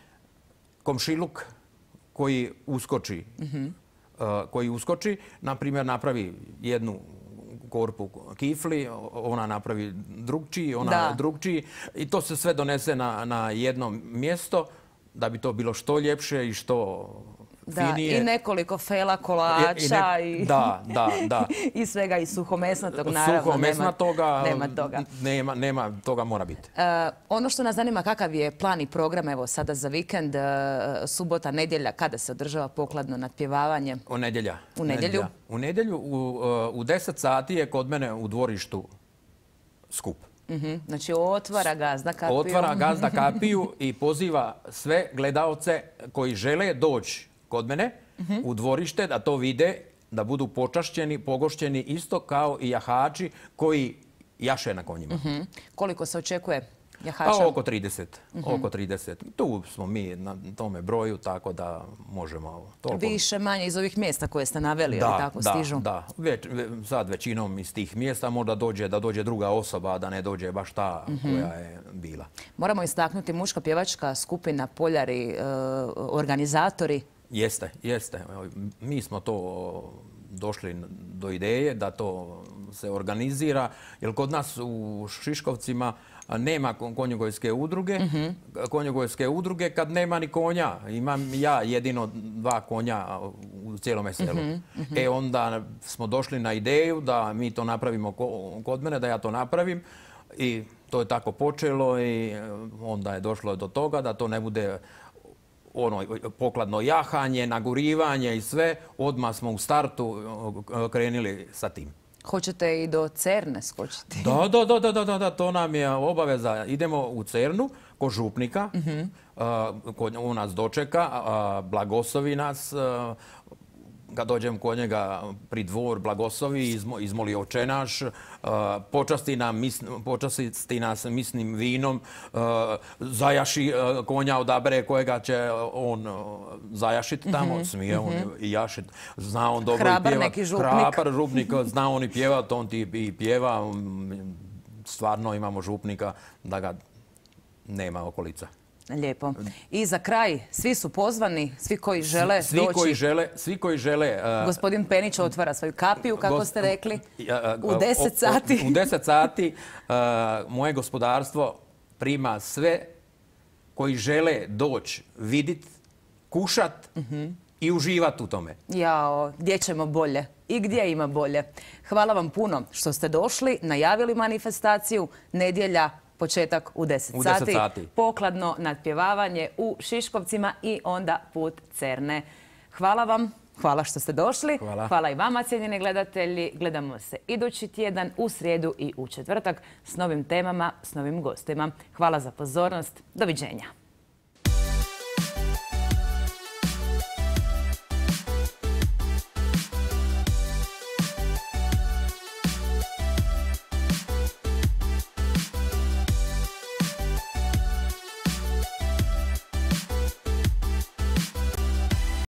Speaker 10: komšiluk koji uskoči. a, koji uskoči, na primjer napravi jednu korpu kifli, ona napravi drugčiji, ona
Speaker 1: Da.
Speaker 10: drugčiji i to se sve donese na, na jedno mjesto da bi to bilo što ljepše i što
Speaker 1: Da,
Speaker 10: finije.
Speaker 1: i nekoliko fela,
Speaker 10: I- i
Speaker 1: kolača
Speaker 10: ne-
Speaker 1: i,
Speaker 10: da, da, da.
Speaker 1: i svega, i suhomesnatog, naravno.
Speaker 10: Suho mesna
Speaker 1: nema,
Speaker 10: toga,
Speaker 1: nema toga.
Speaker 10: Nema, nema, toga mora biti.
Speaker 1: E, ono što nas zanima, kakav je plan i program, evo sada za vikend, e, subota, nedjelja, kada se održava pokladno natpjevavanje?
Speaker 10: U nedjelja.
Speaker 1: U nedjelju?
Speaker 10: U nedjelju u, uh, u deset sati je kod mene u dvorištu skup.
Speaker 1: Mhm, znači otvara gazda kapiju.
Speaker 10: Otvara gazda kapiju i poziva sve gledaoce koji žele doći kod mene u dvorište da to vide, da budu počašćeni, pogošćeni isto kao i jahači koji jaše na konjima.
Speaker 1: Mhm. Koliko se očekuje jahača?
Speaker 10: Pa oko trideset. Oko trideset. Tu smo mi na tome broju, tako da možemo toliko...
Speaker 1: Više, manje iz ovih mjesta koje ste naveli, ali tako
Speaker 10: da,
Speaker 1: stižu?
Speaker 10: Da, već, ve- sad većinom iz tih mjesta možda dođe da dođe druga osoba, da ne dođe baš ta koja je bila.
Speaker 1: Moramo istaknuti muška pjevačka skupina, poljari, e, organizatori.
Speaker 10: Jeste, jeste. Evo, mi smo to došli do ideje da to se organizira, jer kod nas u Šiškovcima nema kon- konjogojske udruge. Konjogojske udruge kad nema ni konja. Imam ja jedino dva konja u cijelome selu. E onda smo došli na ideju da mi to napravimo ko- kod mene, da ja to napravim i to je tako počelo i onda je došlo do toga da to ne bude ono pokladno jahanje, nagurivanje i sve. Odmah smo u startu uh, krenuli sa tim.
Speaker 1: Hoćete i do Cerne skočiti?
Speaker 10: Da, da, da, da, da, da, to nam je obaveza. Idemo u Cernu kod župnika, on nas dočeka, blagoslovi nas, kad dođem kod njega pri dvor, blagoslovi, izmoli očenaš, počasti nas misnim vinom, zajaši konja, odabere kojega će on zajašiti tamo, smije on i jašit. Zna on dobro i pjevat. Hrabar župnik. Zna on i pjevat, on ti i pjeva. Stvarno imamo župnika da ga nema okolica.
Speaker 1: Lijepo. I za kraj, svi su pozvani, svi koji žele
Speaker 10: svi
Speaker 1: doći.
Speaker 10: Koji žele, svi koji žele... Uh,
Speaker 1: Gospodin Penić otvara svoju kapiju, kako ste rekli, u deset sati.
Speaker 10: U deset sati uh, moje gospodarstvo prima sve koji žele doći, vidit, kušat uh-huh. i uživat u tome.
Speaker 1: Jao, gdje ćemo bolje? I gdje ima bolje? Hvala vam puno što ste došli, najavili manifestaciju, nedjelja, početak u deset sati, pokladno nadpjevavanje u Šiškovcima i onda put Cerne. Hvala vam, hvala što ste došli.
Speaker 10: Hvala.
Speaker 1: Hvala i vama, cijenjeni gledatelji. Gledamo se idući tjedan u srijedu i u četvrtak s novim temama, s novim gostima. Hvala za pozornost. Doviđenja.